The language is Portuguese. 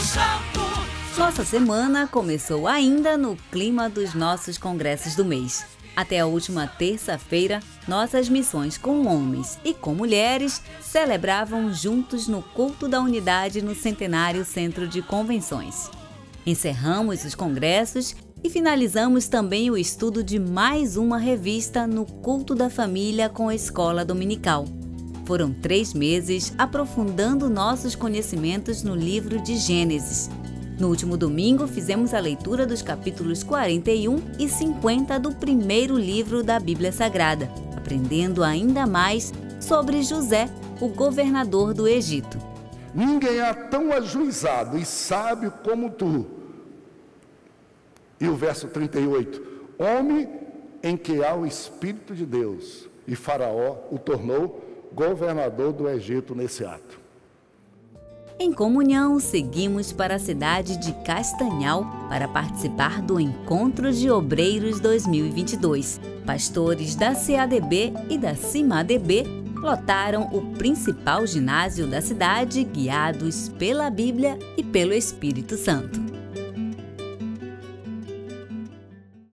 Nossa semana começou ainda no clima dos nossos congressos do mês. Até a última terça-feira, nossas missões com homens e com mulheres celebravam juntos no culto da unidade no Centenário Centro de Convenções. Encerramos os congressos e finalizamos também o estudo de mais uma revista no culto da família com a escola dominical. Foram 3 meses aprofundando nossos conhecimentos no livro de Gênesis. No último domingo, fizemos a leitura dos capítulos 41 e 50 do primeiro livro da Bíblia Sagrada, aprendendo ainda mais sobre José, o governador do Egito. Ninguém é tão ajuizado e sábio como tu. E o verso 38, homem em que há o Espírito de Deus, e Faraó o tornou governador do Egito nesse ato. Em comunhão, seguimos para a cidade de Castanhal para participar do Encontro de Obreiros 2022. Pastores da CADB e da CIMADB lotaram o principal ginásio da cidade, guiados pela Bíblia e pelo Espírito Santo.